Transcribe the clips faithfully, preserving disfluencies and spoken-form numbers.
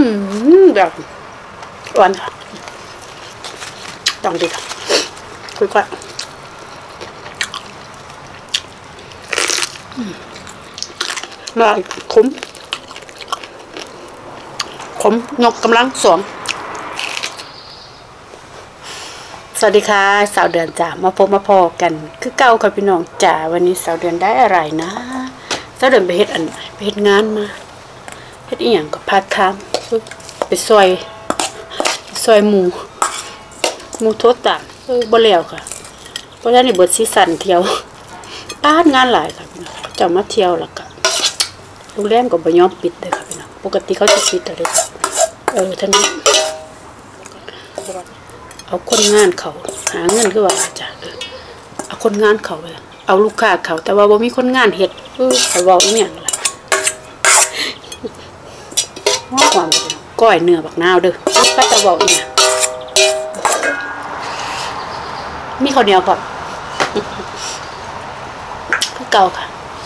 มแบบหวานค่ะต้องดีค่ะคุยกันมาขมขมนกกำลังสวงสวัสดีค่ะสาวเดือนจ่ามาพบมาพอกันคือเก่าค่ะพี่น้องจ่าวันนี้สาวเดือนได้อะไรนะสาวเดือนไปเฮ็ดอันไปเฮ็ดงานมาเฮ็ดอีหยังกับพาร์ทไทม์ไปซอยซอยหมูหมูทอดต่างเออบ่แล้วค่ะเพราะฉะนั้นนี่เบิดซีซั่นเที่ยวป้านงานหลายค่ะพี่น้องจะมาเที่ยวแล้วก็โรงแรมก็บ่ยอมปิดเลยค่ะพี่น้องปกติเขาจะปิดอะไรเออท่านนี้เอาคนงานเขาหาเงินคือว่าจ้ะเอาคนงานเขาไปเอาลูกค้าเขาแต่ว่าบ่มีคนงานเฮ็ดเออเขาเว้าอีหยังล่ะว่าความก้อยเนื้อบักนาวเด้อก็จะเว้าอีหยังมีข้าวเหนียวพร้อมคือเก่าค่ะ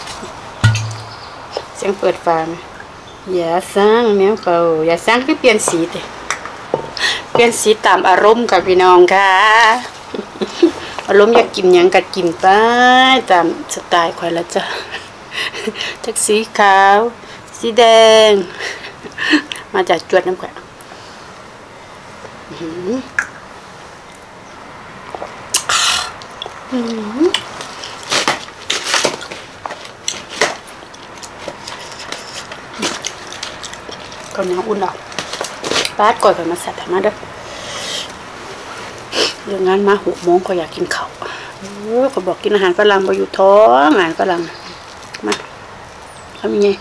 เสียงเปิดฟ้าไหมอย่าสร้างแมวเป่าอย่าสร้างคือเปลี่ยนสีเด้เปลี่ยนสีตามอารมณ์กับพี่น้องค่ะอารมณ์อยากกินหยังก็กินไปตามสไตล์ข่อยละจ้ะจากสีขาวสีแดงมาจากจวดน้ำข่อยก็ยังอุ่นอ่ะป้าก่อยกันมาสัตว์มาเด้อเรื่องงานมาหกโมงก็อยากกินข้าวเออเขาบอกกินอาหารฝรั่งไปอยู่ท้องอาหารฝรั่งมาทำยังไง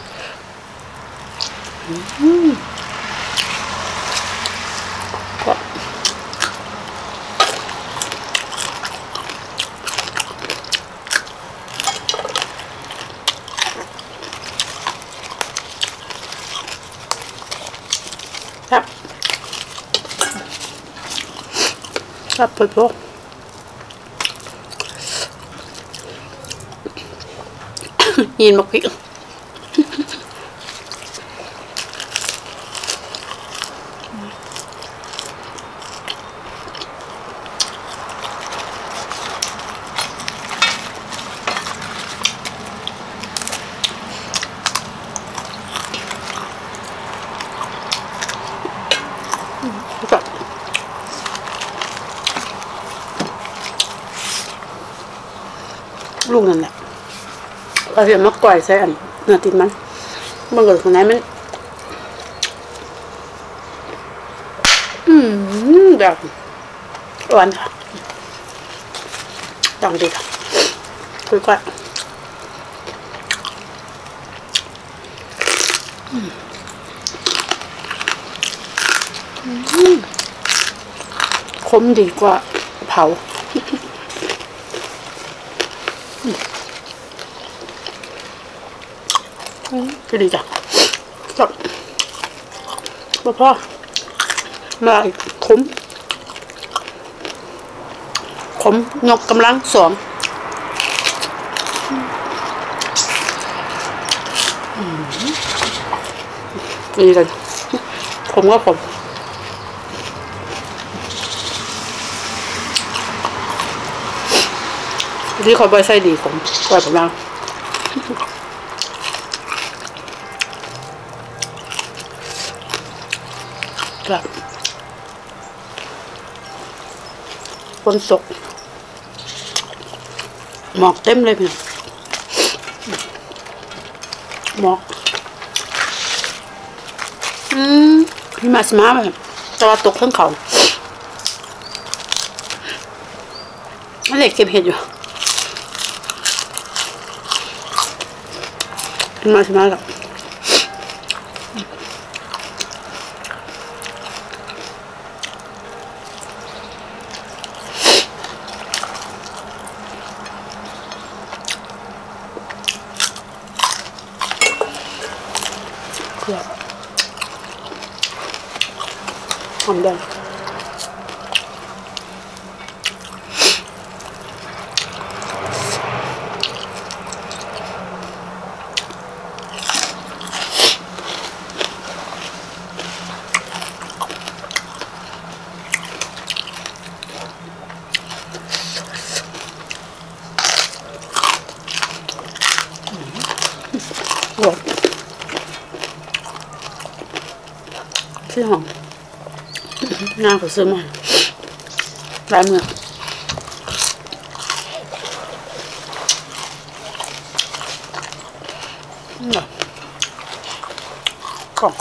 ครับครับเพื่อนยินมาพิกลูกนั่นแหละเราเห็นมะกอยใส่อันเนื้อติดมันมันเกิดของไหนมันอืมแบบหวานค่ะต้องดีค่ะคุยกันขมดีกว่าเผาก็ดีจ้ะจบพ่อพ่อมาขมขมนกกำลังสองดีเลยขมก็ขมที่เขาใบไส้ดีขมปล่อยผมยังครับฝนตกหมอกเต็มเลยพี่หมอกอืมพี่มาสมาแบบจะว่าตกข้างเขาอะไรเก็บเห็ดอยู่พี่มาสมาแบบหอมแดง อหวานที่หอมงานเขาซื้อมาลายมือกล่อง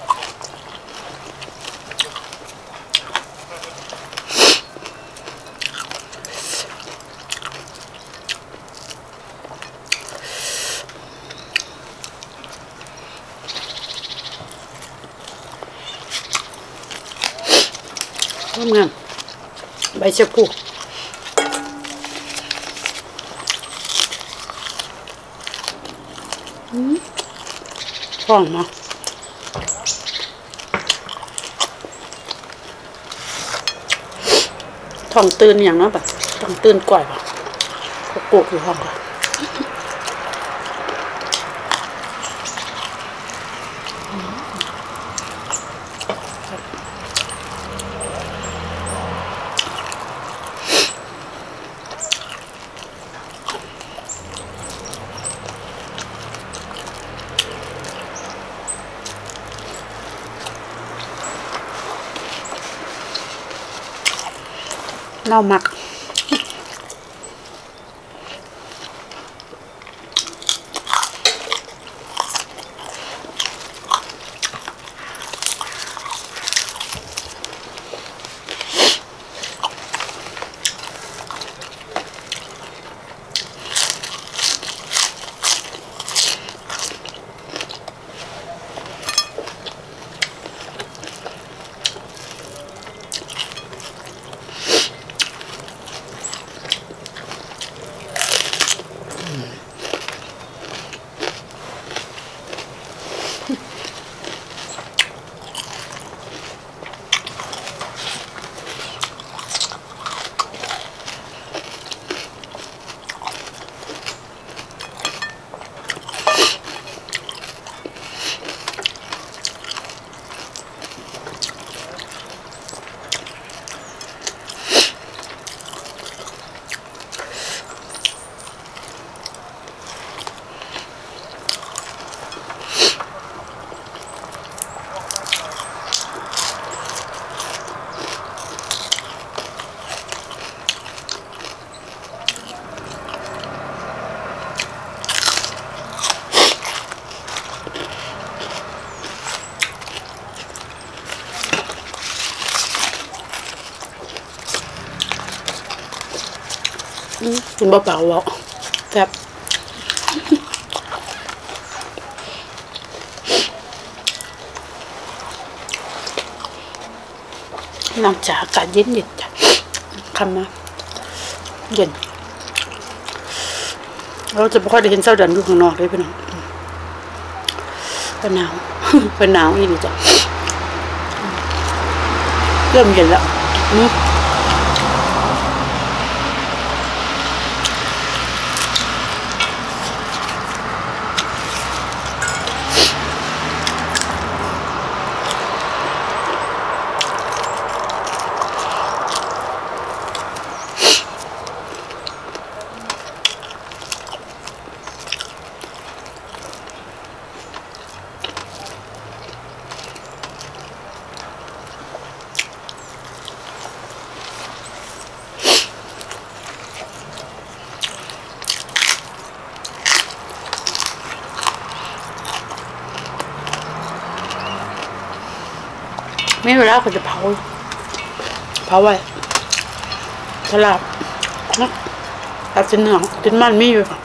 งามใบชะพูฟองมาท้องตื่นอย่างนั้นแบบท้องตื่นก่อยป่ะก็โกกอยู่ห้องค่ะเน่ามักกินเปล่าๆหรอกแซ่บน้ำจากอากาศเย็นๆจ้ะคำนะเย็นเราจะไม่ค่อยได้เห็นเส้าเดือนอยู่ข้างนอกเลยพี่น้องเป็นหนาวเป็นหนาวอีนี่จ้ะเริ่มเย็นแล้วนี่ไม่เวลาเขาจะเผาเผาไว้ตลาดนะตัดสินเหนือตินมันมีอยู่ค่ะ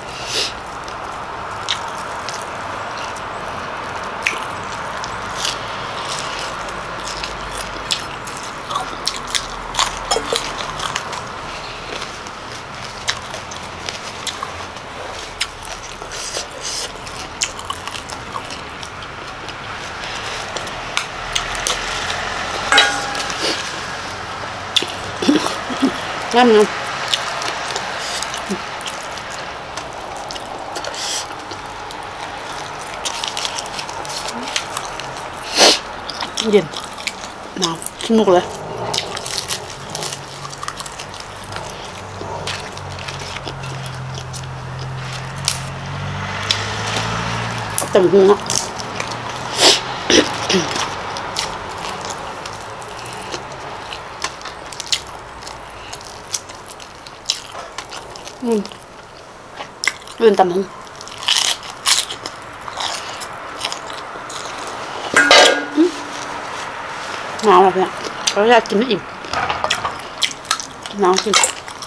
งามงามเย็นหนาวสนุกเลยแตำหัวอืมลื่นตำหัวหนาวแบบนี้เขาอยากกินไม่อิ่มหนาวกิน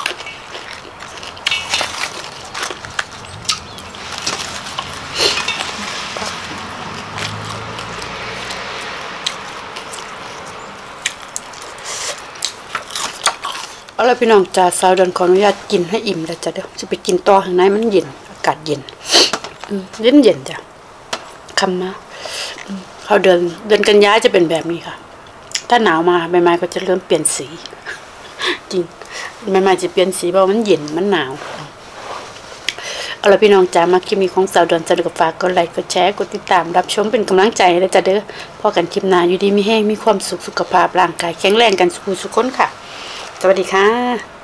เอาละพี่น้องจ่าสาวเดินขออนุญาตกินให้อิ่มแล้วจ้ะเดี๋ยวจะไปกินต่อข้างในมันเย็นอากาศเย็นเย็นเย็นจ้ะคำมาเขาเดินเดินกันย้ายจะเป็นแบบนี้ค่ะถ้าหนาวมาใบไม้ก็จะเริ่มเปลี่ยนสีจริงใบไม้จะเปลี่ยนสีเพราะมันเย็นมันหนาวเอาละพี่น้องจ๋ามาคลิปนี้ของสาวเดินจะดูกับฝากกดไลค์กดแชร์กดติดตามรับชมเป็นกำลังใจแล้วจ้ะเด้อพอกันคลิปหน้าอยู่ดีมีแห้งมีความสุขสุขภาพร่างกายแข็งแรงกันสุขสุขคนค่ะสวัสดีค่ะ